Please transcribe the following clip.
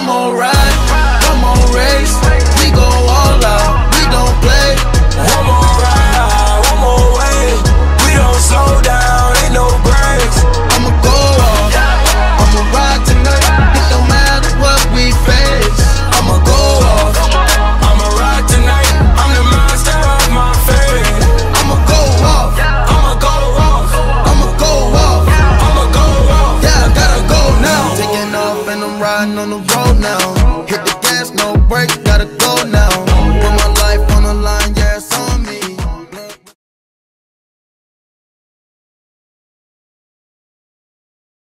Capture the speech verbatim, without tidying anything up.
Come on, ride, come on, race. We go all out, we don't play. One more ride, one more way. We don't slow down, ain't no breaks. I'ma go off, I'ma ride tonight. It don't matter what we face. I'ma go off, I'ma ride tonight. I'm the master of my fate. I'ma go off, I'ma go off. I'ma go off. I'ma go off. Yeah, I gotta go now. Taking off and I'm riding on the road now. Hit the gas, no brakes, gotta go.